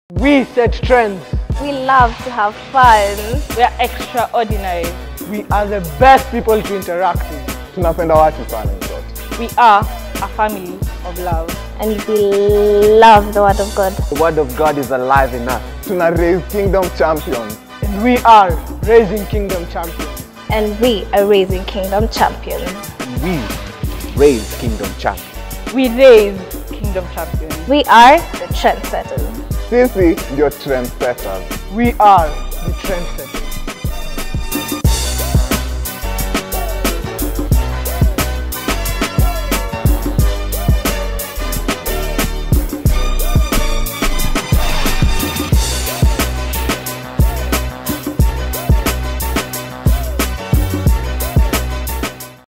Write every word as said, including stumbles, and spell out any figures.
We set trends. We love to have fun. We are extraordinary. We are the best people to interact with. Tunapenda watu sana in short. We are a family of love. And we love the Word of God. The Word of God is alive in us. Tuna raise kingdom champions. And we are raising kingdom champions. And we are raising kingdom champions. We raise kingdom champions. We raise kingdom champions. We are the trendsetters. Sisi ndio trendsetters. We are the trendsetters.